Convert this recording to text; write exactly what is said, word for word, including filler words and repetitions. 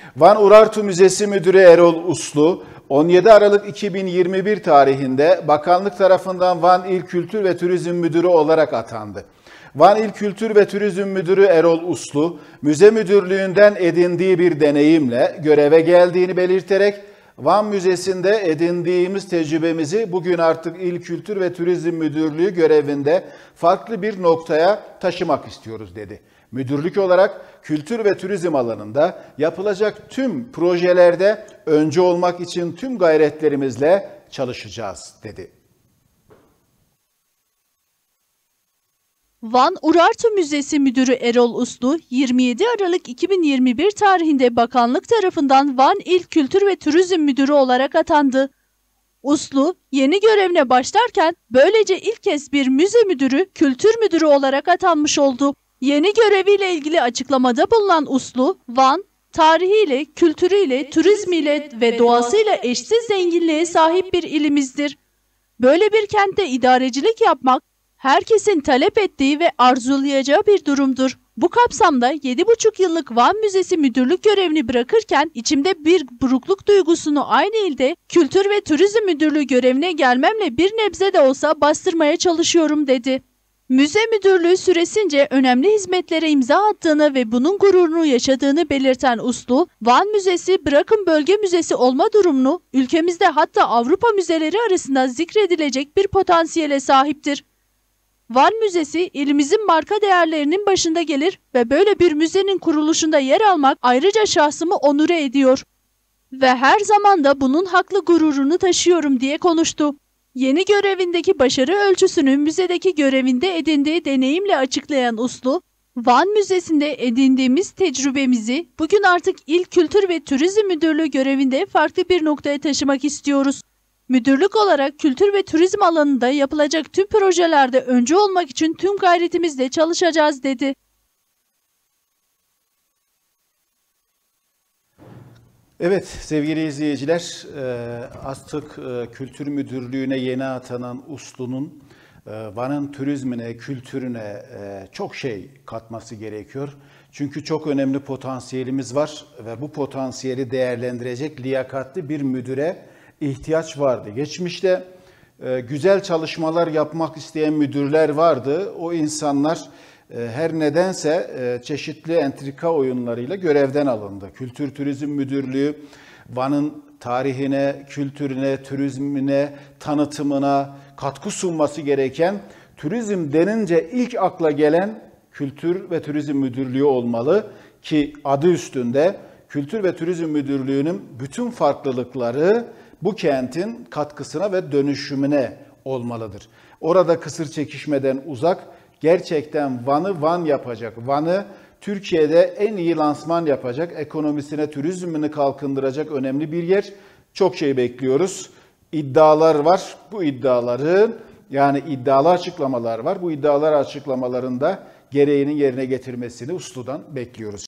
Van Urartu Müzesi Müdürü Erol Uslu, on yedi Aralık iki bin yirmi bir tarihinde bakanlık tarafından Van İl Kültür ve Turizm Müdürü olarak atandı. Van İl Kültür ve Turizm Müdürü Erol Uslu, müze müdürlüğünden edindiği bir deneyimle göreve geldiğini belirterek, Van Müzesi'nde edindiğimiz tecrübemizi bugün artık İl Kültür ve Turizm Müdürlüğü görevinde farklı bir noktaya taşımak istiyoruz dedi. Müdürlük olarak kültür ve turizm alanında yapılacak tüm projelerde öncü olmak için tüm gayretlerimizle çalışacağız dedi. Van Urartu Müzesi Müdürü Erol Uslu, yirmi yedi Aralık iki bin yirmi bir tarihinde bakanlık tarafından Van İl Kültür ve Turizm Müdürü olarak atandı. Uslu, yeni görevine başlarken böylece ilk kez bir müze müdürü, kültür müdürü olarak atanmış oldu. Yeni göreviyle ilgili açıklamada bulunan Uslu, Van, tarihiyle, kültürüyle, turizmiyle ve doğasıyla eşsiz zenginliğe sahip bir ilimizdir. Böyle bir kentte idarecilik yapmak, herkesin talep ettiği ve arzulayacağı bir durumdur. Bu kapsamda yedi buçuk yıllık Van Müzesi müdürlük görevini bırakırken içimde bir burukluk duygusunu aynı ilde Kültür ve Turizm Müdürlüğü görevine gelmemle bir nebze de olsa bastırmaya çalışıyorum dedi. Müze müdürlüğü süresince önemli hizmetlere imza attığını ve bunun gururunu yaşadığını belirten Uslu, Van Müzesi bırakın bölge müzesi olma durumunu ülkemizde hatta Avrupa müzeleri arasında zikredilecek bir potansiyele sahiptir. Van Müzesi ilimizin marka değerlerinin başında gelir ve böyle bir müzenin kuruluşunda yer almak ayrıca şahsımı onure ediyor. Ve her zaman da bunun haklı gururunu taşıyorum diye konuştu. Yeni görevindeki başarı ölçüsünü müzedeki görevinde edindiği deneyimle açıklayan Uslu, Van Müzesi'nde edindiğimiz tecrübemizi bugün artık İl Kültür ve Turizm Müdürlüğü görevinde farklı bir noktaya taşımak istiyoruz. Müdürlük olarak kültür ve turizm alanında yapılacak tüm projelerde öncü olmak için tüm gayretimizle çalışacağız dedi. Evet sevgili izleyiciler, artık Kültür Müdürlüğü'ne yeni atanan Uslu'nun Van'ın turizmine, kültürüne çok şey katması gerekiyor. Çünkü çok önemli potansiyelimiz var ve bu potansiyeli değerlendirecek liyakatli bir müdüre ihtiyaç vardı. Geçmişte güzel çalışmalar yapmak isteyen müdürler vardı. O insanlar her nedense çeşitli entrika oyunlarıyla görevden alındı. Kültür Turizm Müdürlüğü Van'ın tarihine, kültürüne, turizmine, tanıtımına katkı sunması gereken, turizm denince ilk akla gelen Kültür ve Turizm Müdürlüğü olmalı ki adı üstünde Kültür ve Turizm Müdürlüğü'nün bütün farklılıkları bu kentin katkısına ve dönüşümüne olmalıdır. Orada kısır çekişmeden uzak, gerçekten Van'ı Van yapacak, Van'ı Türkiye'de en iyi lansman yapacak, ekonomisine, turizmini kalkındıracak önemli bir yer. Çok şey bekliyoruz. İddialar var. Bu iddiaların, yani iddialı açıklamalar var. Bu iddialar açıklamalarında gereğinin yerine getirmesini Uslu'dan bekliyoruz.